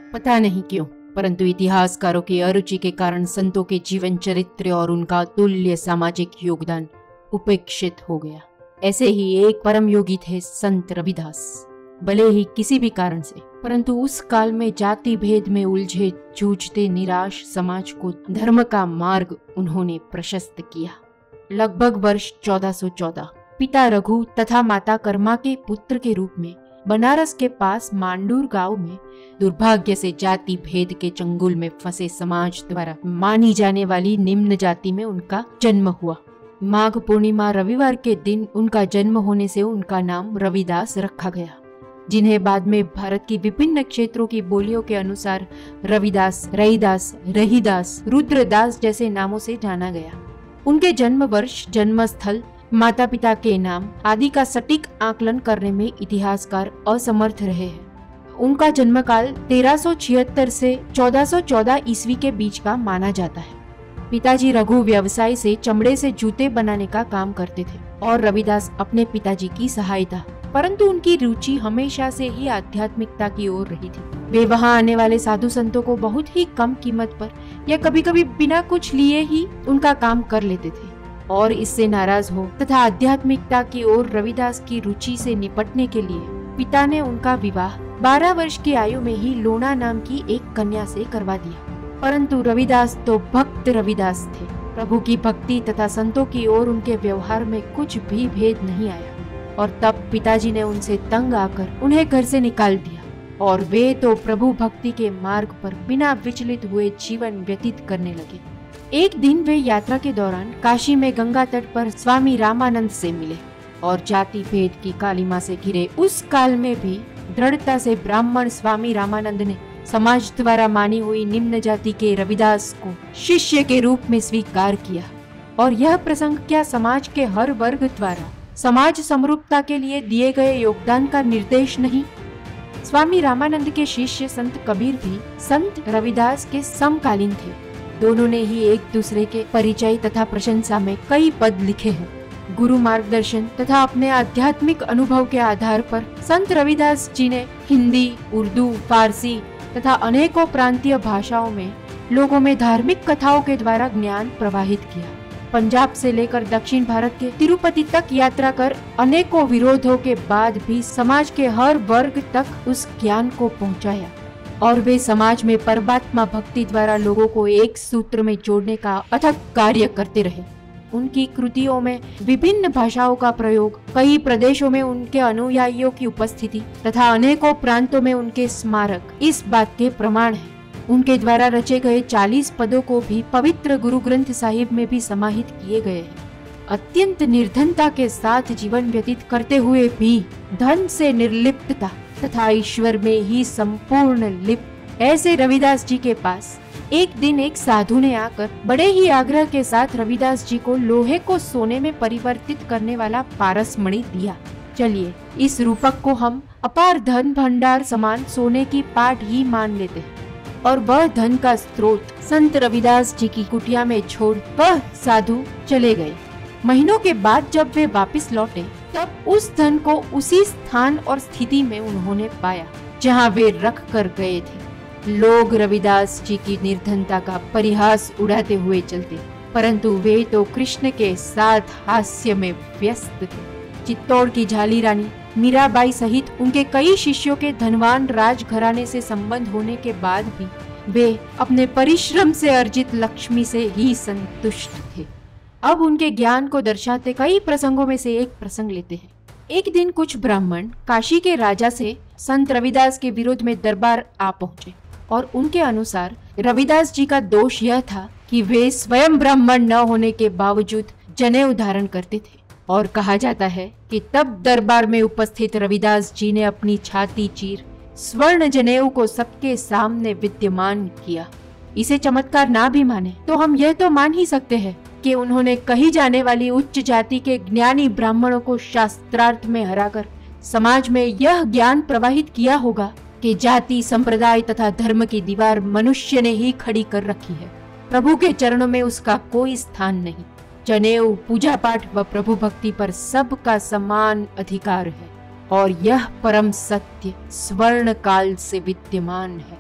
पता नहीं क्यों, परंतु इतिहासकारों की अरुचि के कारण संतों के जीवन चरित्र और उनका तुल्य सामाजिक योगदान उपेक्षित हो गया। ऐसे ही एक परम योगी थे संत रविदास। भले ही किसी भी कारण से, परंतु उस काल में जाति भेद में उलझे जूझते निराश समाज को धर्म का मार्ग उन्होंने प्रशस्त किया। लगभग वर्ष 1414 पिता रघु तथा माता कर्मा के पुत्र के रूप में बनारस के पास मांडूर गांव में दुर्भाग्य से जाति भेद के चंगुल में फंसे समाज द्वारा मानी जाने वाली निम्न जाति में उनका जन्म हुआ। माघ पूर्णिमा रविवार के दिन उनका जन्म होने से उनका नाम रविदास रखा गया, जिन्हें बाद में भारत की विभिन्न क्षेत्रों की बोलियों के अनुसार रविदास, रईदास, रहीदास, रुद्रदास जैसे नामों से जाना गया। उनके जन्म वर्ष, जन्म स्थल, माता पिता के नाम आदि का सटीक आकलन करने में इतिहासकार असमर्थ रहे हैं। उनका जन्म काल 1376 से 1414 ईस्वी के बीच का माना जाता है। पिताजी रघु व्यवसाय से चमड़े से जूते बनाने का काम करते थे और रविदास अपने पिताजी की सहायता, परंतु उनकी रुचि हमेशा से ही आध्यात्मिकता की ओर रही थी। वे वहां आने वाले साधु संतों को बहुत ही कम कीमत पर या कभी कभी बिना कुछ लिए ही उनका काम कर लेते थे और इससे नाराज हो तथा आध्यात्मिकता की ओर रविदास की रुचि से निपटने के लिए पिता ने उनका विवाह 12 वर्ष की आयु में ही लोना नाम की एक कन्या से करवा दिया। परंतु रविदास तो भक्त रविदास थे। प्रभु की भक्ति तथा संतों की ओर उनके व्यवहार में कुछ भी भेद नहीं आया और तब पिताजी ने उनसे तंग आकर उन्हें घर से निकाल दिया और वे तो प्रभु भक्ति के मार्ग पर बिना विचलित हुए जीवन व्यतीत करने लगे। एक दिन वे यात्रा के दौरान काशी में गंगा तट पर स्वामी रामानंद से मिले और जाति भेद की कालिमा से घिरे उस काल में भी दृढ़ता से ब्राह्मण स्वामी रामानंद ने समाज द्वारा मानी हुई निम्न जाति के रविदास को शिष्य के रूप में स्वीकार किया। और यह प्रसंग क्या समाज के हर वर्ग द्वारा समाज समरूपता के लिए दिए गए योगदान का निर्देश नहीं? स्वामी रामानंद के शिष्य संत कबीर भी संत रविदास के समकालीन थे। दोनों ने ही एक दूसरे के परिचय तथा प्रशंसा में कई पद लिखे हैं। गुरु मार्गदर्शन तथा अपने आध्यात्मिक अनुभव के आधार पर संत रविदास जी ने हिंदी, उर्दू, फारसी तथा अनेकों प्रांतीय भाषाओं में लोगों में धार्मिक कथाओं के द्वारा ज्ञान प्रवाहित किया। पंजाब से लेकर दक्षिण भारत के तिरुपति तक यात्रा कर अनेकों विरोधों के बाद भी समाज के हर वर्ग तक उस ज्ञान को पहुंचाया और वे समाज में परमात्मा भक्ति द्वारा लोगों को एक सूत्र में जोड़ने का अथक कार्य करते रहे। उनकी कृतियों में विभिन्न भाषाओं का प्रयोग, कई प्रदेशों में उनके अनुयायियों की उपस्थिति तथा अनेकों प्रांतों में उनके स्मारक इस बात के प्रमाण है। उनके द्वारा रचे गए 40 पदों को भी पवित्र गुरु ग्रंथ साहिब में भी समाहित किए गए हैं। अत्यंत निर्धनता के साथ जीवन व्यतीत करते हुए भी धन से निर्लिप्तता तथा ईश्वर में ही संपूर्ण लिप्त ऐसे रविदास जी के पास एक दिन एक साधु ने आकर बड़े ही आग्रह के साथ रविदास जी को लोहे को सोने में परिवर्तित करने वाला पारस मणि दिया। चलिए इस रूपक को हम अपार धन भंडार समान सोने की पाट ही मान लेते हैं और वह धन का स्रोत संत रविदास जी की कुटिया में छोड़ वह साधु चले गए। महीनों के बाद जब वे वापस लौटे तब उस धन को उसी स्थान और स्थिति में उन्होंने पाया जहां वे रख कर गए थे। लोग रविदास जी की निर्धनता का परिहास उड़ाते हुए चलते, परंतु वे तो कृष्ण के साथ हास्य में व्यस्त थे। चित्तौड़ की झाली रानी मीराबाई सहित उनके कई शिष्यों के धनवान राजघराने से संबंध होने के बाद भी वे अपने परिश्रम से अर्जित लक्ष्मी से ही संतुष्ट थे। अब उनके ज्ञान को दर्शाते कई प्रसंगों में से एक प्रसंग लेते हैं। एक दिन कुछ ब्राह्मण काशी के राजा से संत रविदास के विरोध में दरबार आ पहुंचे और उनके अनुसार रविदास जी का दोष यह था कि वे स्वयं ब्राह्मण न होने के बावजूद जनेऊ धारण करते थे और कहा जाता है कि तब दरबार में उपस्थित रविदास जी ने अपनी छाती चीर स्वर्ण जनेऊ को सबके सामने विद्यमान किया। इसे चमत्कार ना भी माने तो हम यह तो मान ही सकते हैं कि उन्होंने कही जाने वाली उच्च जाति के ज्ञानी ब्राह्मणों को शास्त्रार्थ में हराकर समाज में यह ज्ञान प्रवाहित किया होगा कि जाति, संप्रदाय तथा धर्म की दीवार मनुष्य ने ही खड़ी कर रखी है। प्रभु के चरणों में उसका कोई स्थान नहीं। जनेऊ, पूजा पाठ व प्रभु भक्ति पर सबका समान अधिकार है और यह परम सत्य स्वर्ण काल से विद्यमान है।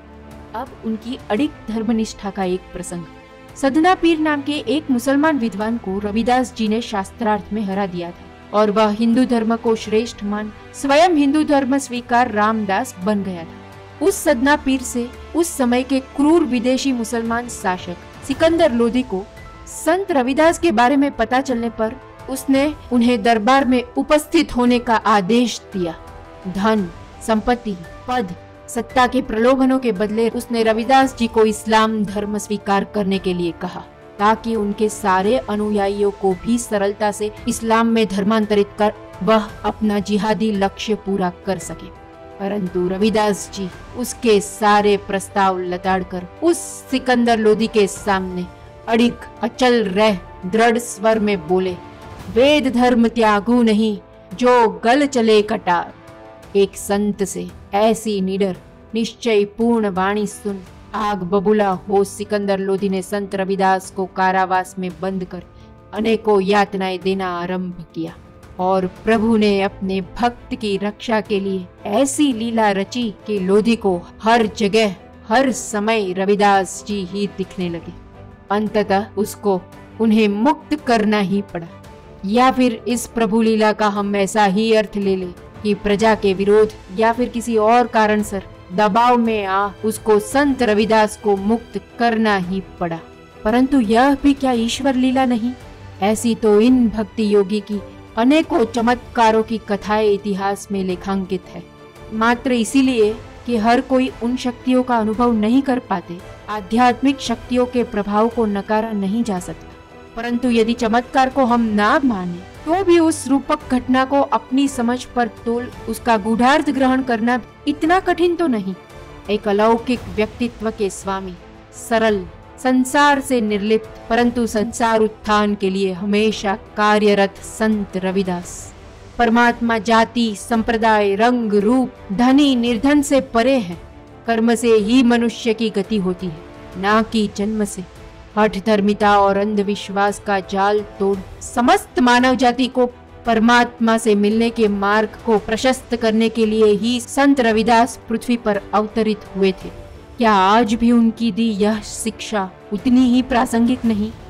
अब उनकी अडिग धर्मनिष्ठा का एक प्रसंग। सदना पीर नाम के एक मुसलमान विद्वान को रविदास जी ने शास्त्रार्थ में हरा दिया था और वह हिंदू धर्म को श्रेष्ठ मान स्वयं हिंदू धर्म स्वीकार रामदास बन गया था। उस सदना पीर से उस समय के क्रूर विदेशी मुसलमान शासक सिकंदर लोधी को संत रविदास के बारे में पता चलने पर उसने उन्हें दरबार में उपस्थित होने का आदेश दिया। धन, संपत्ति, पद, सत्ता के प्रलोभनों के बदले उसने रविदास जी को इस्लाम धर्म स्वीकार करने के लिए कहा ताकि उनके सारे अनुयायियों को भी सरलता से इस्लाम में धर्मांतरित कर वह अपना जिहादी लक्ष्य पूरा कर सके। परंतु रविदास जी उसके सारे प्रस्ताव लताड़कर उस सिकंदर लोधी के सामने अड़िग अचल रह दृढ़ स्वर में बोले, वेद धर्म त्यागू नहीं जो गल चले कटार। एक संत से ऐसी निडर निश्चय पूर्ण वाणी सुन आग बबूला हो सिकंदर लोधी ने संत रविदास को कारावास में बंद कर अनेकों यातनाएं देना आरंभ किया और प्रभु ने अपने भक्त की रक्षा के लिए ऐसी लीला रची कि लोधी को हर जगह हर समय रविदास जी ही दिखने लगे। अंततः उसको उन्हें मुक्त करना ही पड़ा। या फिर इस प्रभु लीला का हम ऐसा ही अर्थ ले ले कि प्रजा के विरोध या फिर किसी और कारण से दबाव में आ उसको संत रविदास को मुक्त करना ही पड़ा। परंतु यह भी क्या ईश्वर लीला नहीं? ऐसी तो इन भक्ति योगी की अनेकों चमत्कारों की कथाएं इतिहास में लेखांकित है। मात्र इसीलिए कि हर कोई उन शक्तियों का अनुभव नहीं कर पाते, आध्यात्मिक शक्तियों के प्रभाव को नकारा नहीं जा सकता। परंतु यदि चमत्कार को हम ना माने तो भी उस रूपक घटना को अपनी समझ पर तोल उसका गूढ़ार्थ ग्रहण करना इतना कठिन तो नहीं। एक अलौकिक व्यक्तित्व के स्वामी, सरल, संसार से निर्लिप्त परंतु संसार उत्थान के लिए हमेशा कार्यरत संत रविदास परमात्मा जाति, संप्रदाय, रंग, रूप, धनी निर्धन से परे है। कर्म से ही मनुष्य की गति होती है, ना कि जन्म से। हठ धर्मिता और अंधविश्वास का जाल तोड़ समस्त मानव जाति को परमात्मा से मिलने के मार्ग को प्रशस्त करने के लिए ही संत रविदास पृथ्वी पर अवतरित हुए थे। क्या आज भी उनकी दी यह शिक्षा उतनी ही प्रासंगिक नहीं?